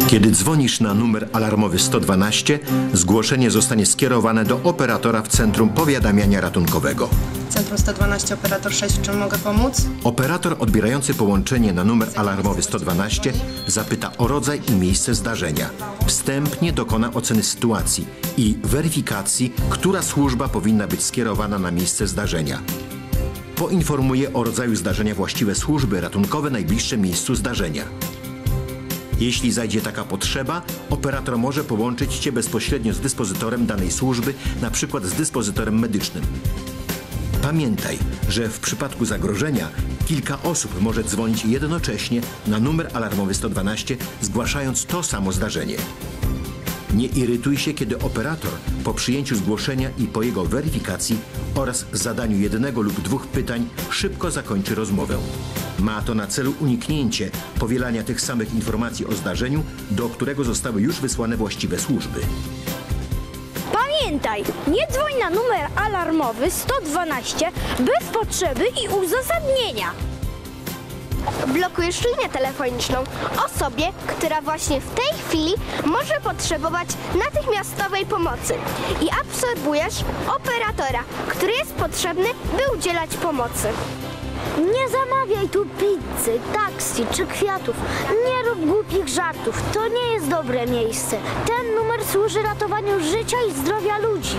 Kiedy dzwonisz na numer alarmowy 112, zgłoszenie zostanie skierowane do operatora w Centrum Powiadamiania Ratunkowego. Centrum 112, operator 6, w czym mogę pomóc? Operator odbierający połączenie na numer alarmowy 112 zapyta o rodzaj i miejsce zdarzenia. Wstępnie dokona oceny sytuacji i weryfikacji, która służba powinna być skierowana na miejsce zdarzenia. Poinformuje o rodzaju zdarzenia właściwe służby ratunkowe najbliższe miejscu zdarzenia. Jeśli zajdzie taka potrzeba, operator może połączyć Cię bezpośrednio z dyspozytorem danej służby, na przykład z dyspozytorem medycznym. Pamiętaj, że w przypadku zagrożenia kilka osób może dzwonić jednocześnie na numer alarmowy 112, zgłaszając to samo zdarzenie. Nie irytuj się, kiedy operator po przyjęciu zgłoszenia i po jego weryfikacji oraz zadaniu jednego lub dwóch pytań szybko zakończy rozmowę. Ma to na celu uniknięcie powielania tych samych informacji o zdarzeniu, do którego zostały już wysłane właściwe służby. Pamiętaj, nie dzwoń na numer alarmowy 112 bez potrzeby i uzasadnienia. Blokujesz linię telefoniczną osobie, która właśnie w tej chwili może potrzebować natychmiastowej pomocy i absorbujesz operatora, który jest potrzebny, by udzielać pomocy. Nie zamawiaj tu pizzy, taksi czy kwiatów. Nie rób głupich żartów. To nie jest dobre miejsce. Ten numer służy ratowaniu życia i zdrowia ludzi.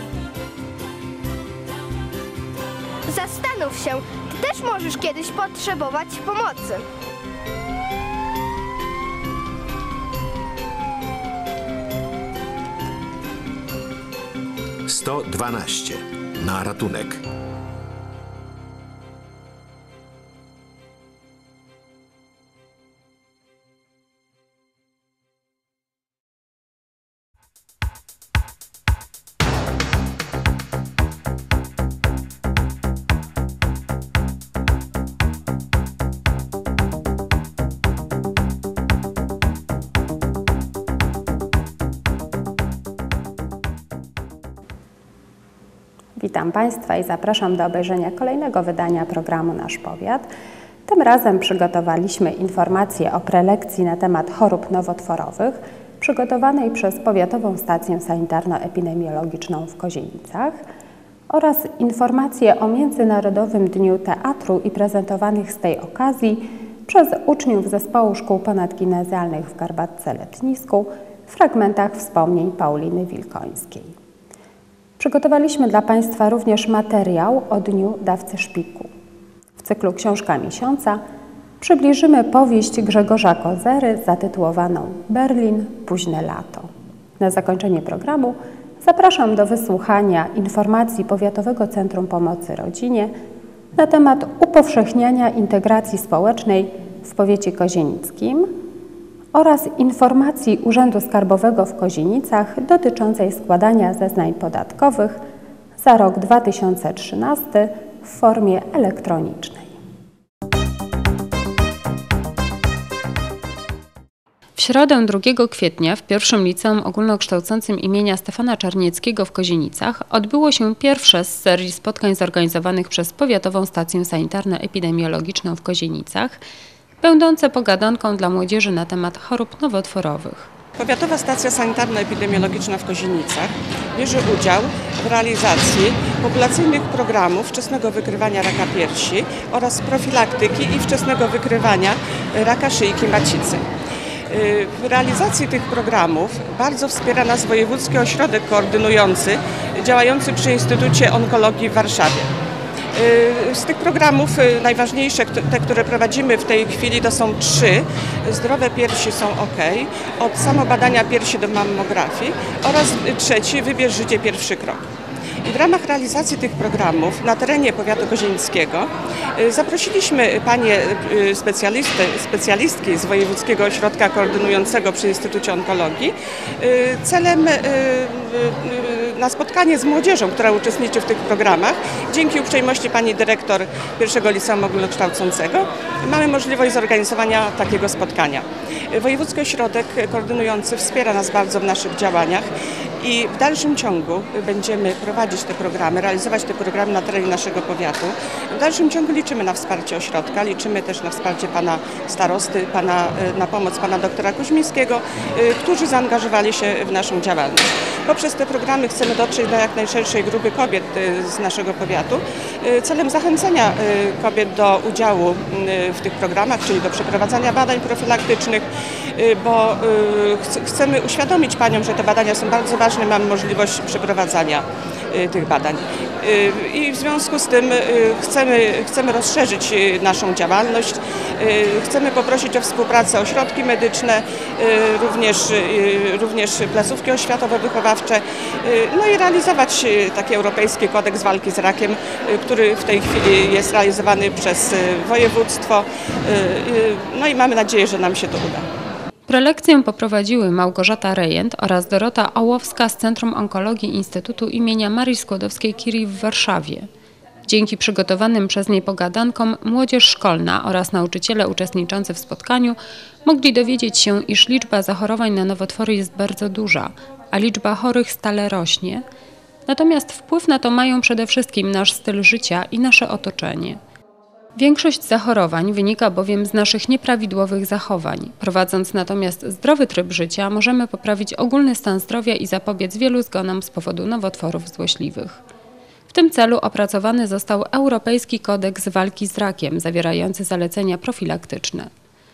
Zastanów się, ty też możesz kiedyś potrzebować pomocy. – 112 na ratunek. Witam Państwa i zapraszam do obejrzenia kolejnego wydania programu Nasz Powiat. Tym razem przygotowaliśmy informację o prelekcji na temat chorób nowotworowych przygotowanej przez Powiatową Stację Sanitarno-Epidemiologiczną w Kozienicach oraz informację o Międzynarodowym Dniu Teatru i prezentowanych z tej okazji przez uczniów Zespołu Szkół Ponadgimnazjalnych w Garbatce-Letnisku fragmentach wspomnień Pauliny Wilkońskiej. Przygotowaliśmy dla Państwa również materiał o Dniu Dawcy Szpiku. W cyklu Książka Miesiąca przybliżymy powieść Grzegorza Kozery zatytułowaną Berlin, późne lato. Na zakończenie programu zapraszam do wysłuchania informacji Powiatowego Centrum Pomocy Rodzinie na temat upowszechniania integracji społecznej w powiecie kozienickim oraz informacji Urzędu Skarbowego w Kozienicach dotyczącej składania zeznań podatkowych za rok 2013 w formie elektronicznej. W środę 2 kwietnia w pierwszym liceum ogólnokształcącym imienia Stefana Czarnieckiego w Kozienicach odbyło się pierwsze z serii spotkań zorganizowanych przez Powiatową Stację Sanitarno-Epidemiologiczną w Kozienicach, będące pogadanką dla młodzieży na temat chorób nowotworowych. Powiatowa Stacja Sanitarno-Epidemiologiczna w Kozienicach bierze udział w realizacji populacyjnych programów wczesnego wykrywania raka piersi oraz profilaktyki i wczesnego wykrywania raka szyjki macicy. W realizacji tych programów bardzo wspiera nas Wojewódzki Ośrodek Koordynujący działający przy Instytucie Onkologii w Warszawie. Z tych programów najważniejsze, te, które prowadzimy w tej chwili, to są 3. Zdrowe piersi są ok, od samobadania piersi do mammografii oraz 3. Wybierz życie, pierwszy krok. I w ramach realizacji tych programów na terenie powiatu kozienickiego zaprosiliśmy panie specjalistki z Wojewódzkiego Ośrodka Koordynującego przy Instytucie Onkologii celem na spotkanie z młodzieżą, która uczestniczy w tych programach. Dzięki uprzejmości pani dyrektor pierwszego liceum ogólnokształcącego mamy możliwość zorganizowania takiego spotkania. Wojewódzki Ośrodek Koordynujący wspiera nas bardzo w naszych działaniach I w dalszym ciągu będziemy prowadzić te programy, realizować te programy na terenie naszego powiatu. W dalszym ciągu liczymy na wsparcie ośrodka, liczymy też na wsparcie pana starosty, na pomoc pana doktora Kuźmińskiego, którzy zaangażowali się w naszą działalność. Poprzez te programy chcemy dotrzeć do jak najszerszej grupy kobiet z naszego powiatu celem zachęcenia kobiet do udziału w tych programach, czyli do przeprowadzania badań profilaktycznych, bo chcemy uświadomić paniom, że te badania są bardzo ważne, mamy możliwość przeprowadzania tych badań. I w związku z tym chcemy rozszerzyć naszą działalność, chcemy poprosić o współpracę ośrodki medyczne, również placówki oświatowo-wychowawcze, no i realizować taki Europejski Kodeks Walki z Rakiem, który w tej chwili jest realizowany przez województwo, no i mamy nadzieję, że nam się to uda. Prelekcję poprowadziły Małgorzata Rejent oraz Dorota Ołowska z Centrum Onkologii Instytutu imienia Marii Skłodowskiej-Curie w Warszawie. Dzięki przygotowanym przez nie pogadankom młodzież szkolna oraz nauczyciele uczestniczący w spotkaniu mogli dowiedzieć się, iż liczba zachorowań na nowotwory jest bardzo duża, a liczba chorych stale rośnie. Natomiast wpływ na to mają przede wszystkim nasz styl życia i nasze otoczenie. Większość zachorowań wynika bowiem z naszych nieprawidłowych zachowań. Prowadząc natomiast zdrowy tryb życia, możemy poprawić ogólny stan zdrowia i zapobiec wielu zgonom z powodu nowotworów złośliwych. W tym celu opracowany został Europejski Kodeks Walki z Rakiem, zawierający zalecenia profilaktyczne.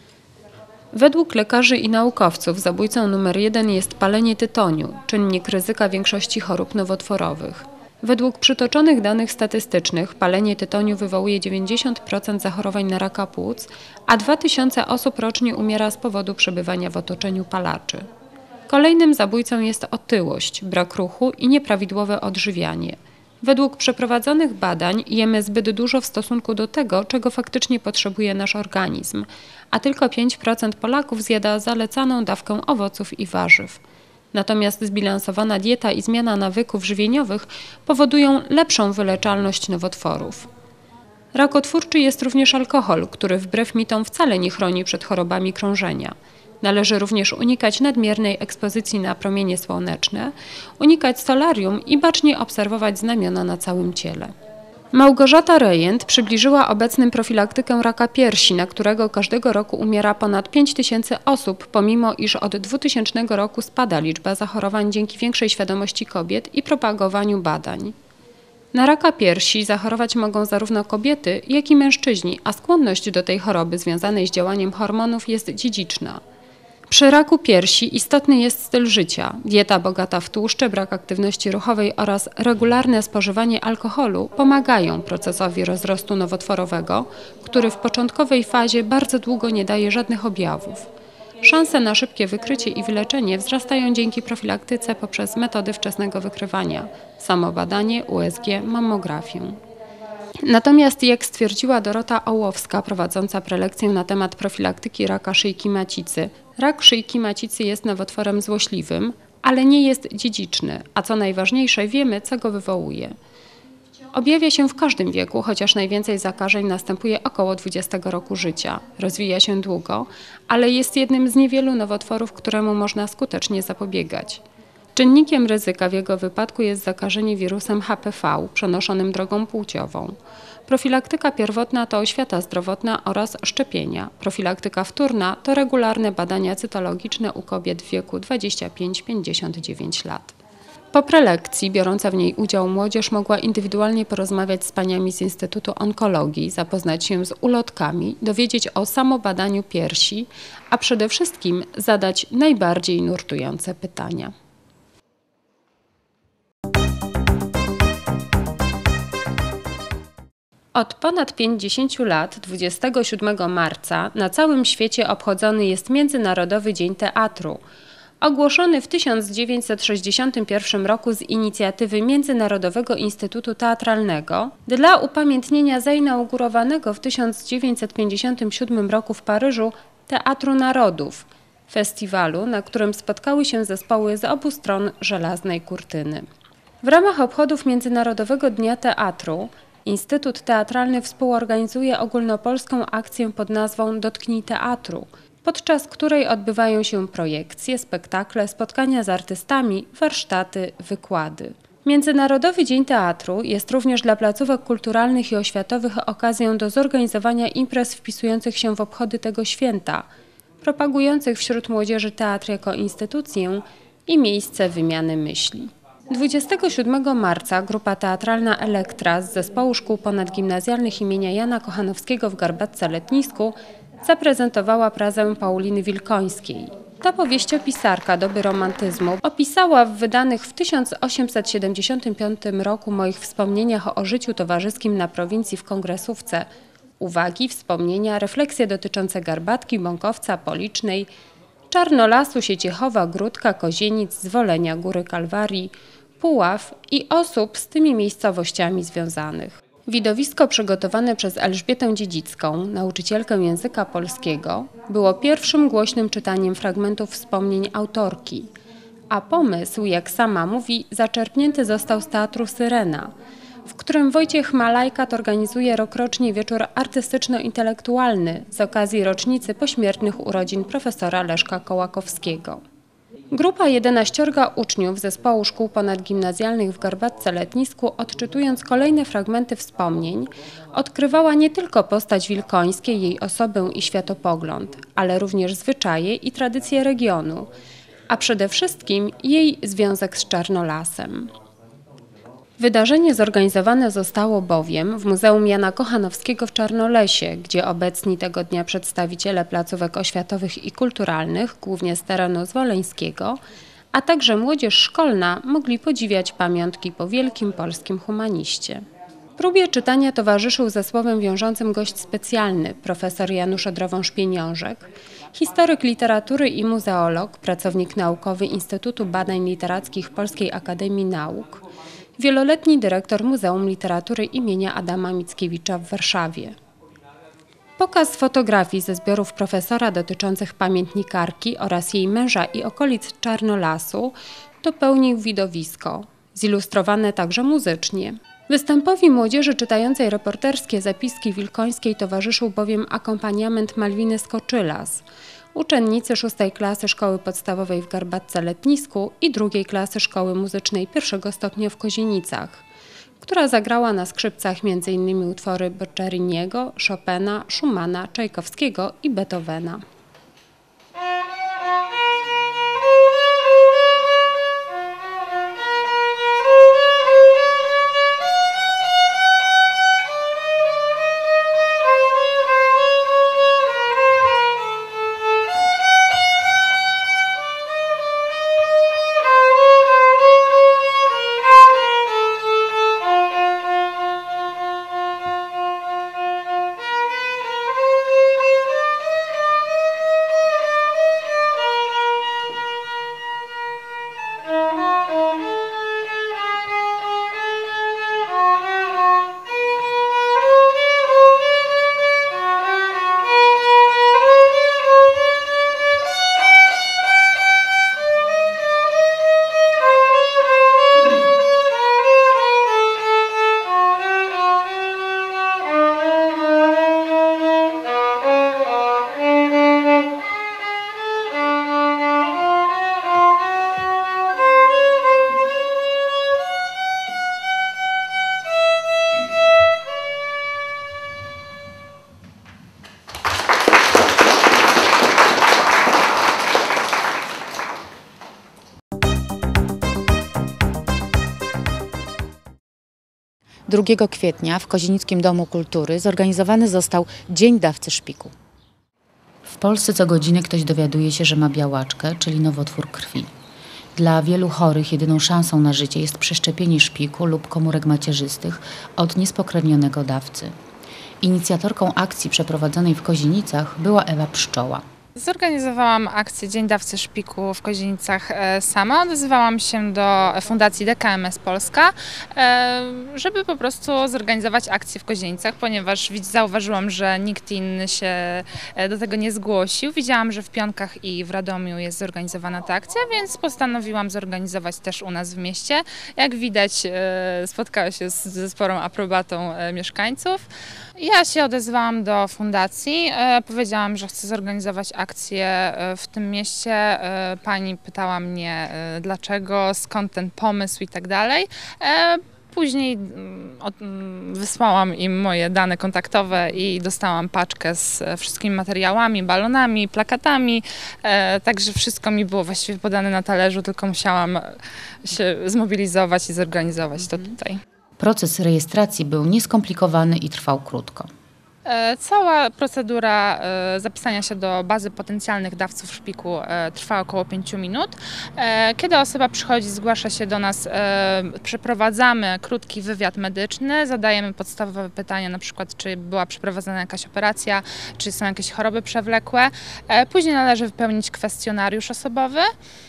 Według lekarzy i naukowców zabójcą numer 1 jest palenie tytoniu, czynnik ryzyka większości chorób nowotworowych. Według przytoczonych danych statystycznych palenie tytoniu wywołuje 90% zachorowań na raka płuc, a 2000 osób rocznie umiera z powodu przebywania w otoczeniu palaczy. Kolejnym zabójcą jest otyłość, brak ruchu i nieprawidłowe odżywianie. Według przeprowadzonych badań jemy zbyt dużo w stosunku do tego, czego faktycznie potrzebuje nasz organizm, a tylko 5% Polaków zjada zalecaną dawkę owoców i warzyw. Natomiast zbilansowana dieta i zmiana nawyków żywieniowych powodują lepszą wyleczalność nowotworów. Rakotwórczy jest również alkohol, który wbrew mitom wcale nie chroni przed chorobami krążenia. Należy również unikać nadmiernej ekspozycji na promienie słoneczne, unikać solarium i bacznie obserwować znamiona na całym ciele. Małgorzata Rejent przybliżyła obecnym profilaktykę raka piersi, na którego każdego roku umiera ponad 5000 osób, pomimo iż od 2000 roku spada liczba zachorowań dzięki większej świadomości kobiet i propagowaniu badań. Na raka piersi zachorować mogą zarówno kobiety, jak i mężczyźni, a skłonność do tej choroby związanej z działaniem hormonów jest dziedziczna. Przy raku piersi istotny jest styl życia. Dieta bogata w tłuszcze, brak aktywności ruchowej oraz regularne spożywanie alkoholu pomagają procesowi rozrostu nowotworowego, który w początkowej fazie bardzo długo nie daje żadnych objawów. Szanse na szybkie wykrycie i wyleczenie wzrastają dzięki profilaktyce poprzez metody wczesnego wykrywania, samobadanie, USG, mammografię. Natomiast, jak stwierdziła Dorota Ołowska, prowadząca prelekcję na temat profilaktyki raka szyjki macicy, rak szyjki macicy jest nowotworem złośliwym, ale nie jest dziedziczny, a co najważniejsze, wiemy, co go wywołuje. Objawia się w każdym wieku, chociaż najwięcej zakażeń następuje około 20 roku życia. Rozwija się długo, ale jest jednym z niewielu nowotworów, któremu można skutecznie zapobiegać. Czynnikiem ryzyka w jego wypadku jest zakażenie wirusem HPV przenoszonym drogą płciową. Profilaktyka pierwotna to oświata zdrowotna oraz szczepienia. Profilaktyka wtórna to regularne badania cytologiczne u kobiet w wieku 25-59 lat. Po prelekcji biorąca w niej udział młodzież mogła indywidualnie porozmawiać z paniami z Instytutu Onkologii, zapoznać się z ulotkami, dowiedzieć o samobadaniu piersi, a przede wszystkim zadać najbardziej nurtujące pytania. Od ponad 50 lat, 27 marca, na całym świecie obchodzony jest Międzynarodowy Dzień Teatru, ogłoszony w 1961 roku z inicjatywy Międzynarodowego Instytutu Teatralnego dla upamiętnienia zainaugurowanego w 1957 roku w Paryżu Teatru Narodów, festiwalu, na którym spotkały się zespoły z obu stron żelaznej kurtyny. W ramach obchodów Międzynarodowego Dnia Teatru Instytut Teatralny współorganizuje ogólnopolską akcję pod nazwą Dotknij Teatru, podczas której odbywają się projekcje, spektakle, spotkania z artystami, warsztaty, wykłady. Międzynarodowy Dzień Teatru jest również dla placówek kulturalnych i oświatowych okazją do zorganizowania imprez wpisujących się w obchody tego święta, propagujących wśród młodzieży teatr jako instytucję i miejsce wymiany myśli. 27 marca grupa teatralna Elektra z Zespołu Szkół Ponadgimnazjalnych imienia Jana Kochanowskiego w Garbatce-Letnisku zaprezentowała prozę Pauliny Wilkońskiej. Ta powieściopisarka doby romantyzmu opisała w wydanych w 1875 roku moich wspomnieniach o życiu towarzyskim na prowincji w Kongresówce uwagi, wspomnienia, refleksje dotyczące Garbatki, Bąkowca, Policznej, Czarnolasu, Sieciechowa, Gródka, Kozienic, Zwolenia, Góry Kalwarii, Puław i osób z tymi miejscowościami związanych. Widowisko przygotowane przez Elżbietę Dziedzicką, nauczycielkę języka polskiego, było pierwszym głośnym czytaniem fragmentów wspomnień autorki, a pomysł, jak sama mówi, zaczerpnięty został z teatru Syrena, w którym Wojciech Malajkat organizuje rokrocznie wieczór artystyczno-intelektualny z okazji rocznicy pośmiertnych urodzin profesora Leszka Kołakowskiego. Grupa 11 uczniów Zespołu Szkół Ponadgimnazjalnych w Garbatce-Letnisku, odczytując kolejne fragmenty wspomnień, odkrywała nie tylko postać Wilkońskiej, jej osobę i światopogląd, ale również zwyczaje i tradycje regionu, a przede wszystkim jej związek z Czarnolasem. Wydarzenie zorganizowane zostało bowiem w Muzeum Jana Kochanowskiego w Czarnolesie, gdzie obecni tego dnia przedstawiciele placówek oświatowych i kulturalnych, głównie z terenu zwoleńskiego, a także młodzież szkolna mogli podziwiać pamiątki po wielkim polskim humaniście. Próbie czytania towarzyszył ze słowem wiążącym gość specjalny, profesor Janusz Odrowąż-Pieniążek, historyk literatury i muzeolog, pracownik naukowy Instytutu Badań Literackich Polskiej Akademii Nauk, wieloletni dyrektor Muzeum Literatury imienia Adama Mickiewicza w Warszawie. Pokaz fotografii ze zbiorów profesora dotyczących pamiętnikarki oraz jej męża i okolic Czarnolasu dopełnił widowisko, zilustrowane także muzycznie. Występowi młodzieży czytającej reporterskie zapiski Wilkońskiej towarzyszył bowiem akompaniament Malwiny Skoczylas, uczennicy 6. klasy Szkoły Podstawowej w Garbatce-Letnisku i 2. klasy Szkoły Muzycznej I stopnia w Kozienicach, która zagrała na skrzypcach m.in. utwory Boccheriniego, Chopina, Schumana, Czajkowskiego i Beethovena. Drugiego kwietnia w Kozienickim Domu Kultury zorganizowany został Dzień Dawcy Szpiku. W Polsce co godzinę ktoś dowiaduje się, że ma białaczkę, czyli nowotwór krwi. Dla wielu chorych jedyną szansą na życie jest przeszczepienie szpiku lub komórek macierzystych od niespokrewnionego dawcy. Inicjatorką akcji przeprowadzonej w Kozienicach była Ewa Pszczoła. Zorganizowałam akcję Dzień Dawcy Szpiku w Kozienicach sama. Odezwałam się do Fundacji DKMS Polska, żeby po prostu zorganizować akcję w Kozienicach, ponieważ zauważyłam, że nikt inny się do tego nie zgłosił. Widziałam, że w Pionkach i w Radomiu jest zorganizowana ta akcja, więc postanowiłam zorganizować też u nas w mieście. Jak widać, spotkała się ze sporą aprobatą mieszkańców. Ja się odezwałam do fundacji, powiedziałam, że chcę zorganizować akcję akcję w tym mieście. Pani pytała mnie dlaczego, skąd ten pomysł i tak dalej. Później wysłałam im moje dane kontaktowe i dostałam paczkę z wszystkimi materiałami, balonami, plakatami, także wszystko mi było właściwie podane na talerzu, tylko musiałam się zmobilizować i zorganizować to tutaj. Proces rejestracji był nieskomplikowany i trwał krótko. Cała procedura zapisania się do bazy potencjalnych dawców szpiku trwa około 5 minut. Kiedy osoba przychodzi, zgłasza się do nas, przeprowadzamy krótki wywiad medyczny, zadajemy podstawowe pytania, na przykład czy była przeprowadzona jakaś operacja, czy są jakieś choroby przewlekłe. Później należy wypełnić kwestionariusz osobowy.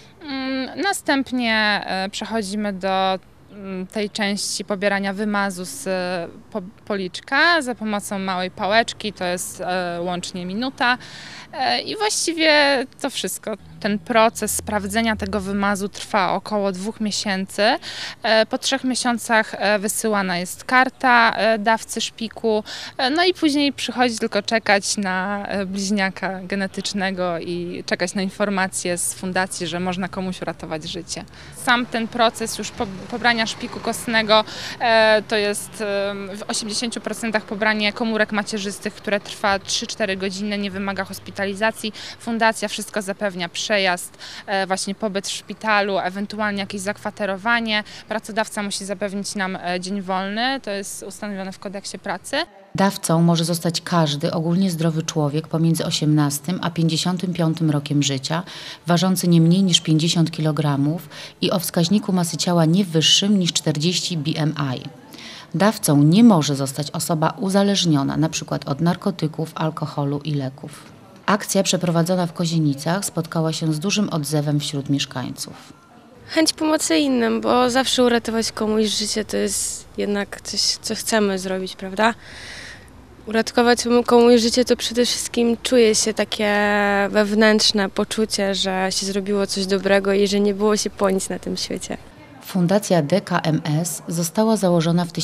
Następnie przechodzimy do tej części pobierania wymazu z policzka za pomocą małej pałeczki, to jest łącznie minuta i właściwie to wszystko. Ten proces sprawdzenia tego wymazu trwa około 2 miesięcy. Po 3 miesiącach wysyłana jest karta dawcy szpiku, no i później przychodzi tylko czekać na bliźniaka genetycznego i czekać na informacje z fundacji, że można komuś uratować życie. Sam ten proces już pobrania szpiku kostnego to jest w 80% pobranie komórek macierzystych, które trwa 3-4 godziny, nie wymaga hospitalizacji. Fundacja wszystko zapewnia, przejazd, właśnie pobyt w szpitalu, ewentualnie jakieś zakwaterowanie. Pracodawca musi zapewnić nam dzień wolny, to jest ustanowione w kodeksie pracy. Dawcą może zostać każdy ogólnie zdrowy człowiek pomiędzy 18 a 55 rokiem życia, ważący nie mniej niż 50 kg i o wskaźniku masy ciała nie wyższym niż 40 BMI. Dawcą nie może zostać osoba uzależniona np. od narkotyków, alkoholu i leków. Akcja przeprowadzona w Kozienicach spotkała się z dużym odzewem wśród mieszkańców. Chęć pomocy innym, bo zawsze uratować komuś życie to jest jednak coś, co chcemy zrobić, prawda? Uratować komuś życie to przede wszystkim czuje się takie wewnętrzne poczucie, że się zrobiło coś dobrego i że nie było się po nic na tym świecie. Fundacja DKMS została założona w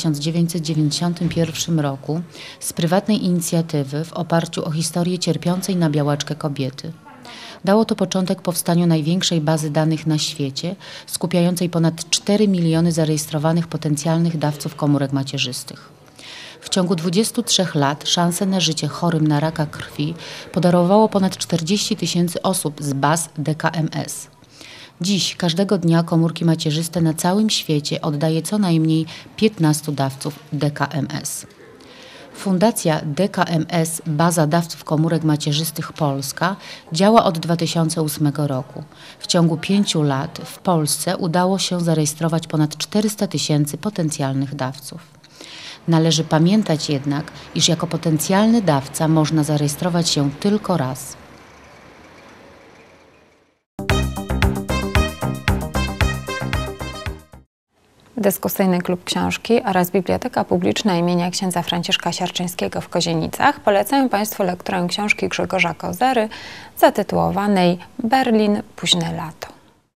1991 roku z prywatnej inicjatywy w oparciu o historię cierpiącej na białaczkę kobiety. Dało to początek powstaniu największej bazy danych na świecie, skupiającej ponad 4 miliony zarejestrowanych potencjalnych dawców komórek macierzystych. W ciągu 23 lat szansę na życie chorym na raka krwi podarowało ponad 40 000 osób z baz DKMS. Dziś każdego dnia komórki macierzyste na całym świecie oddaje co najmniej 15 dawców DKMS. Fundacja DKMS Baza Dawców Komórek Macierzystych Polska działa od 2008 roku. W ciągu 5 lat w Polsce udało się zarejestrować ponad 400 000 potencjalnych dawców. Należy pamiętać jednak, iż jako potencjalny dawca można zarejestrować się tylko raz. Dyskusyjny Klub Książki oraz Biblioteka Publiczna imienia księdza Franciszka Sierczyńskiego w Kozienicach polecają Państwu lekturę książki Grzegorza Kozery zatytułowanej Berlin, późne lato.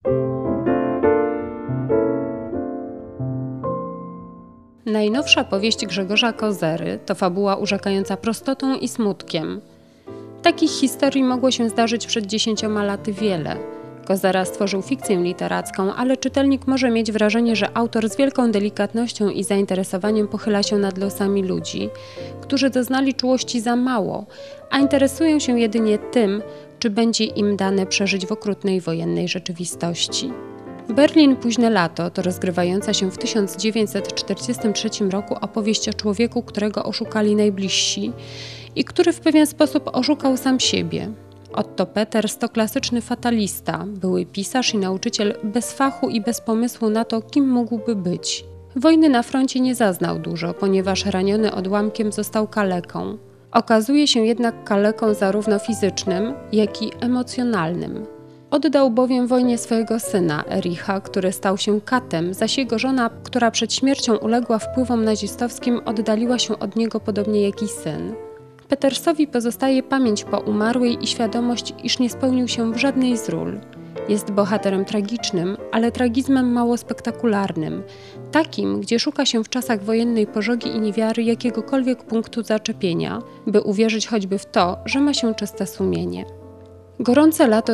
Najnowsza powieść Grzegorza Kozery to fabuła urzekająca prostotą i smutkiem. Takich historii mogło się zdarzyć przed 10 laty wiele. Kozera stworzył fikcję literacką, ale czytelnik może mieć wrażenie, że autor z wielką delikatnością i zainteresowaniem pochyla się nad losami ludzi, którzy doznali czułości za mało, a interesują się jedynie tym, czy będzie im dane przeżyć w okrutnej wojennej rzeczywistości. Berlin, późne lato to rozgrywająca się w 1943 roku opowieść o człowieku, którego oszukali najbliżsi i który w pewien sposób oszukał sam siebie. Otto Peters to klasyczny fatalista, były pisarz i nauczyciel bez fachu i bez pomysłu na to, kim mógłby być. Wojny na froncie nie zaznał dużo, ponieważ raniony odłamkiem został kaleką. Okazuje się jednak kaleką zarówno fizycznym, jak i emocjonalnym. Oddał bowiem wojnie swojego syna, Ericha, który stał się katem, zaś jego żona, która przed śmiercią uległa wpływom nazistowskim, oddaliła się od niego podobnie jak i syn. Petersowi pozostaje pamięć po umarłej i świadomość, iż nie spełnił się w żadnej z ról. Jest bohaterem tragicznym, ale tragizmem mało spektakularnym. Takim, gdzie szuka się w czasach wojennej pożogi i niewiary jakiegokolwiek punktu zaczepienia, by uwierzyć choćby w to, że ma się czyste sumienie. Gorące lato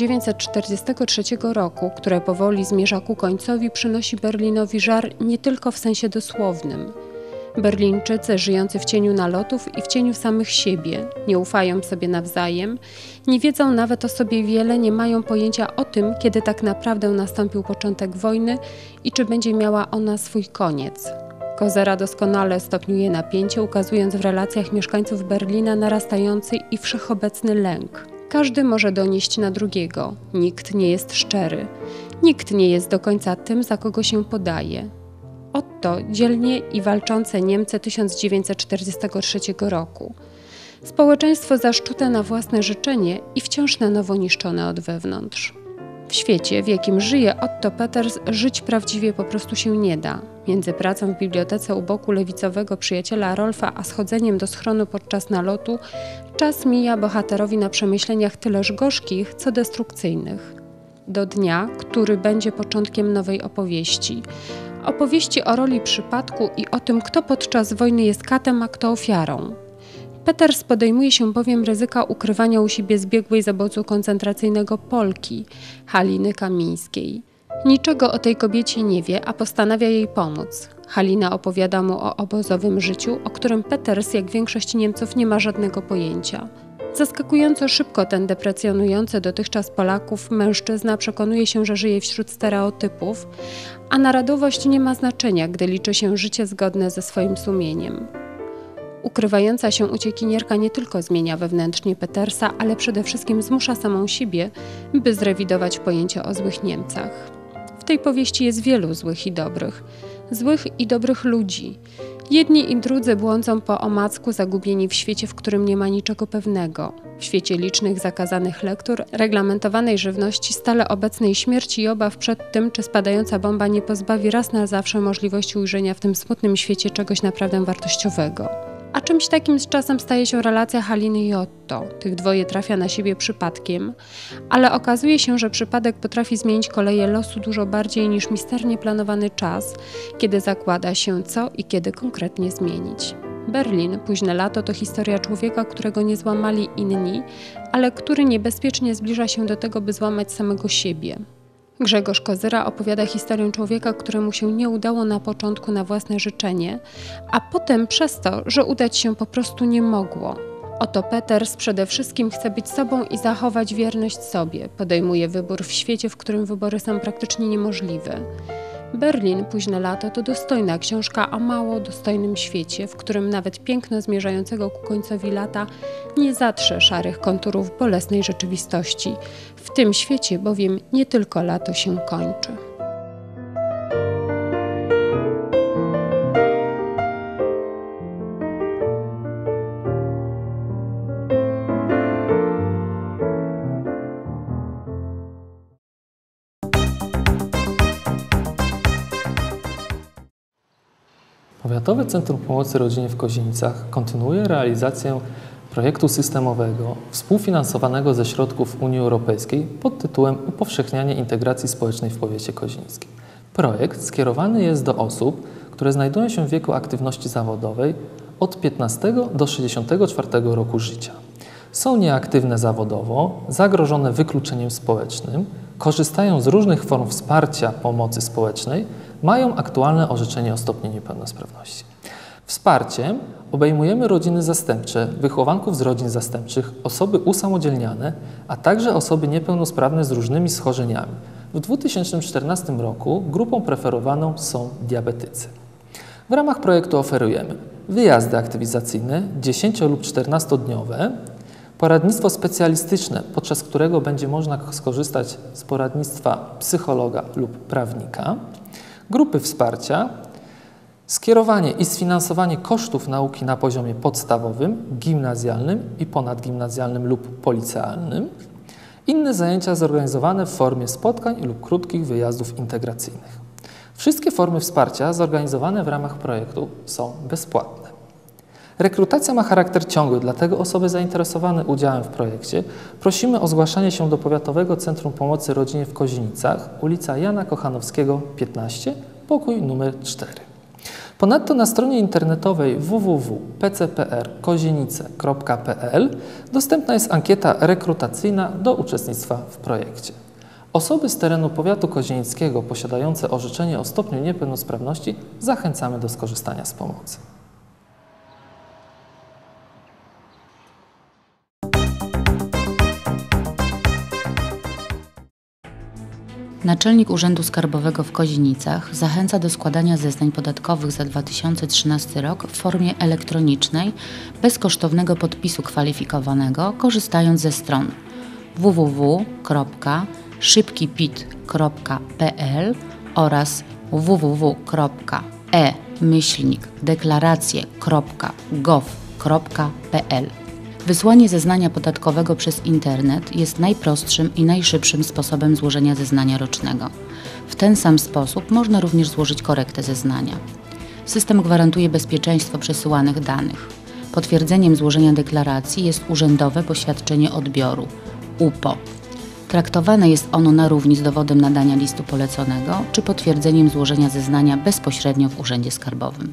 1943 roku, które powoli zmierza ku końcowi, przynosi Berlinowi żar nie tylko w sensie dosłownym. Berlińczycy, żyjący w cieniu nalotów i w cieniu samych siebie, nie ufają sobie nawzajem, nie wiedzą nawet o sobie wiele, nie mają pojęcia o tym, kiedy tak naprawdę nastąpił początek wojny i czy będzie miała ona swój koniec. Kozera doskonale stopniuje napięcie, ukazując w relacjach mieszkańców Berlina narastający i wszechobecny lęk. Każdy może donieść na drugiego. Nikt nie jest szczery. Nikt nie jest do końca tym, za kogo się podaje. Oto dzielnie i walczące Niemcy 1943 roku. Społeczeństwo zaszczute na własne życzenie i wciąż na nowo niszczone od wewnątrz. W świecie, w jakim żyje Otto Peters, żyć prawdziwie po prostu się nie da. Między pracą w bibliotece u boku lewicowego przyjaciela Rolfa a schodzeniem do schronu podczas nalotu, czas mija bohaterowi na przemyśleniach tyleż gorzkich, co destrukcyjnych. Do dnia, który będzie początkiem nowej opowieści. Opowieści o roli przypadku i o tym, kto podczas wojny jest katem, a kto ofiarą. Peters podejmuje się bowiem ryzyka ukrywania u siebie zbiegłej z obozu koncentracyjnego Polki, Haliny Kamińskiej. Niczego o tej kobiecie nie wie, a postanawia jej pomóc. Halina opowiada mu o obozowym życiu, o którym Peters, jak większość Niemców, nie ma żadnego pojęcia. Zaskakująco szybko ten deprecjonujący dotychczas Polaków mężczyzna przekonuje się, że żyje wśród stereotypów, a narodowość nie ma znaczenia, gdy liczy się życie zgodne ze swoim sumieniem. Ukrywająca się uciekinierka nie tylko zmienia wewnętrznie Petersa, ale przede wszystkim zmusza samą siebie, by zrewidować pojęcie o złych Niemcach. W tej powieści jest wielu złych i dobrych ludzi. Jedni i drudzy błądzą po omacku, zagubieni w świecie, w którym nie ma niczego pewnego. W świecie licznych zakazanych lektur, reglamentowanej żywności, stale obecnej śmierci i obaw przed tym, czy spadająca bomba nie pozbawi raz na zawsze możliwości ujrzenia w tym smutnym świecie czegoś naprawdę wartościowego. A czymś takim z czasem staje się relacja Haliny i Otto. Tych dwoje trafia na siebie przypadkiem, ale okazuje się, że przypadek potrafi zmienić koleje losu dużo bardziej niż misternie planowany czas, kiedy zakłada się co i kiedy konkretnie zmienić. Berlin, późne lato to historia człowieka, którego nie złamali inni, ale który niebezpiecznie zbliża się do tego, by złamać samego siebie. Grzegorz Kozyra opowiada historię człowieka, któremu się nie udało na początku na własne życzenie, a potem przez to, że udać się po prostu nie mogło. Otto Peters przede wszystkim chce być sobą i zachować wierność sobie. Podejmuje wybór w świecie, w którym wybory są praktycznie niemożliwe. Berlin, późne lato to dostojna książka o mało dostojnym świecie, w którym nawet piękno zmierzającego ku końcowi lata nie zatrze szarych konturów bolesnej rzeczywistości. W tym świecie bowiem nie tylko lato się kończy. Powiatowe Centrum Pomocy Rodzinie w Kozienicach kontynuuje realizację projektu systemowego współfinansowanego ze środków Unii Europejskiej pod tytułem Upowszechnianie integracji społecznej w powiecie kozińskim. Projekt skierowany jest do osób, które znajdują się w wieku aktywności zawodowej od 15 do 64 roku życia. Są nieaktywne zawodowo, zagrożone wykluczeniem społecznym, korzystają z różnych form wsparcia pomocy społecznej, mają aktualne orzeczenie o stopniu niepełnosprawności. Wsparciem obejmujemy rodziny zastępcze, wychowanków z rodzin zastępczych, osoby usamodzielniane, a także osoby niepełnosprawne z różnymi schorzeniami. W 2014 roku grupą preferowaną są diabetycy. W ramach projektu oferujemy wyjazdy aktywizacyjne 10 lub 14-dniowe, poradnictwo specjalistyczne, podczas którego będzie można skorzystać z poradnictwa psychologa lub prawnika, grupy wsparcia, skierowanie i sfinansowanie kosztów nauki na poziomie podstawowym, gimnazjalnym i ponadgimnazjalnym lub policealnym, inne zajęcia zorganizowane w formie spotkań lub krótkich wyjazdów integracyjnych. Wszystkie formy wsparcia zorganizowane w ramach projektu są bezpłatne. Rekrutacja ma charakter ciągły, dlatego osoby zainteresowane udziałem w projekcie prosimy o zgłaszanie się do Powiatowego Centrum Pomocy Rodzinie w Kozienicach, ulica Jana Kochanowskiego 15, pokój numer 4. Ponadto na stronie internetowej www.pcpr-kozienice.pl dostępna jest ankieta rekrutacyjna do uczestnictwa w projekcie. Osoby z terenu powiatu kozienickiego posiadające orzeczenie o stopniu niepełnosprawności zachęcamy do skorzystania z pomocy. Naczelnik Urzędu Skarbowego w Kozienicach zachęca do składania zeznań podatkowych za 2013 rok w formie elektronicznej, bez kosztownego podpisu kwalifikowanego, korzystając ze stron www.szybkipit.pl oraz www.e-deklaracje.gov.pl. Wysłanie zeznania podatkowego przez internet jest najprostszym i najszybszym sposobem złożenia zeznania rocznego. W ten sam sposób można również złożyć korektę zeznania. System gwarantuje bezpieczeństwo przesyłanych danych. Potwierdzeniem złożenia deklaracji jest urzędowe poświadczenie odbioru UPO. Traktowane jest ono na równi z dowodem nadania listu poleconego czy potwierdzeniem złożenia zeznania bezpośrednio w Urzędzie Skarbowym.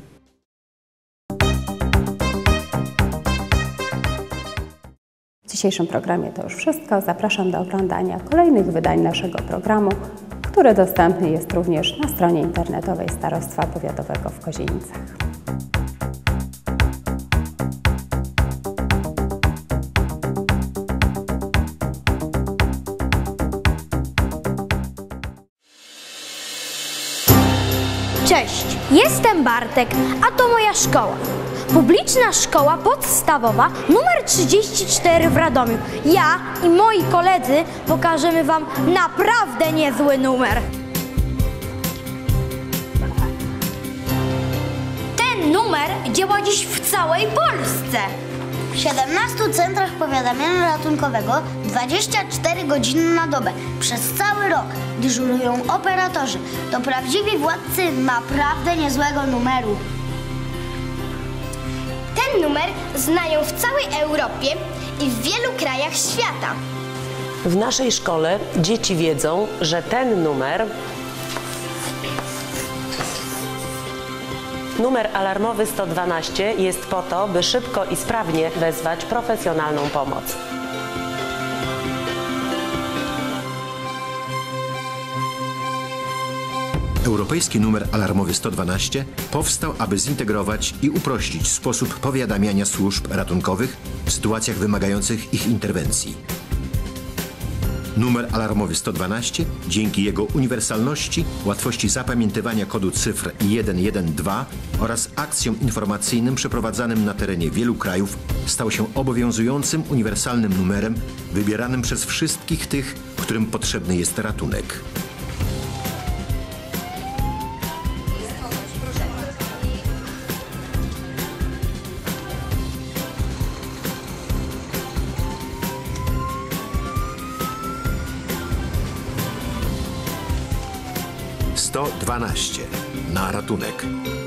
W dzisiejszym programie to już wszystko. Zapraszam do oglądania kolejnych wydań naszego programu, który dostępny jest również na stronie internetowej Starostwa Powiatowego w Kozienicach. Cześć, jestem Bartek, a to moja szkoła. Publiczna Szkoła Podstawowa numer 34 w Radomiu. Ja i moi koledzy pokażemy Wam naprawdę niezły numer. Ten numer działa dziś w całej Polsce. W 17 centrach powiadamiania ratunkowego 24 godziny na dobę przez cały rok dyżurują operatorzy. To prawdziwi władcy naprawdę niezłego numeru. Ten numer znają w całej Europie i w wielu krajach świata. W naszej szkole dzieci wiedzą, że ten numer alarmowy 112 jest po to, by szybko i sprawnie wezwać profesjonalną pomoc. Europejski numer alarmowy 112 powstał, aby zintegrować i uprościć sposób powiadamiania służb ratunkowych w sytuacjach wymagających ich interwencji. Numer alarmowy 112, dzięki jego uniwersalności, łatwości zapamiętywania kodu cyfr 112 oraz akcjom informacyjnym przeprowadzanym na terenie wielu krajów, stał się obowiązującym uniwersalnym numerem wybieranym przez wszystkich tych, którym potrzebny jest ratunek. Na ratunek.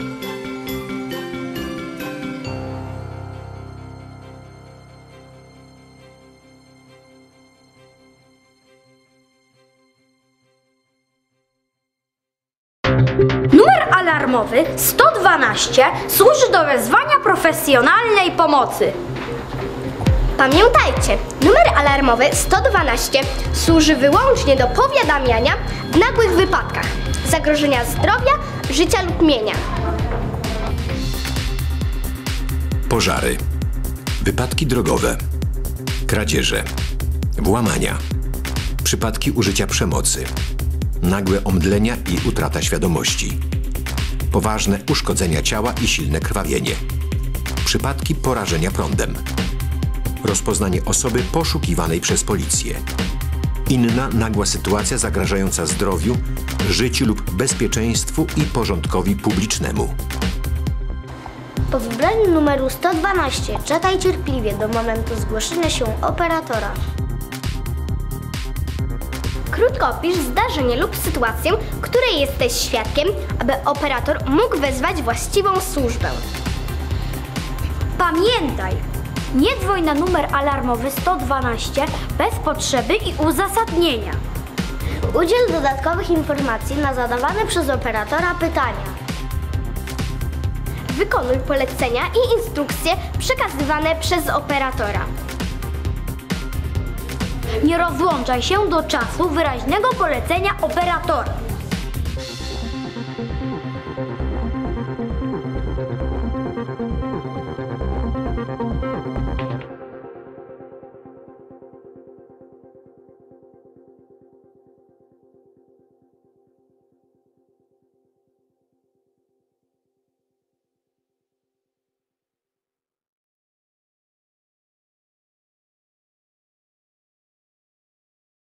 Numer alarmowy 112 służy do wezwania profesjonalnej pomocy. Pamiętajcie, numer alarmowy 112 służy wyłącznie do powiadamiania w nagłych wypadkach zagrożenia zdrowia, życia lub mienia. Pożary, wypadki drogowe, kradzieże, włamania, przypadki użycia przemocy, nagłe omdlenia i utrata świadomości, poważne uszkodzenia ciała i silne krwawienie, przypadki porażenia prądem, rozpoznanie osoby poszukiwanej przez policję, inna nagła sytuacja zagrażająca zdrowiu, życiu lub bezpieczeństwu i porządkowi publicznemu. Po wybraniu numeru 112 czekaj cierpliwie do momentu zgłoszenia się operatora. Krótko opisz zdarzenie lub sytuację, której jesteś świadkiem, aby operator mógł wezwać właściwą służbę. Pamiętaj, nie dzwoń na numer alarmowy 112 bez potrzeby i uzasadnienia. Udziel dodatkowych informacji na zadawane przez operatora pytania. wykonuj polecenia i instrukcje przekazywane przez operatora. Nie rozłączaj się do czasu wyraźnego polecenia operatora.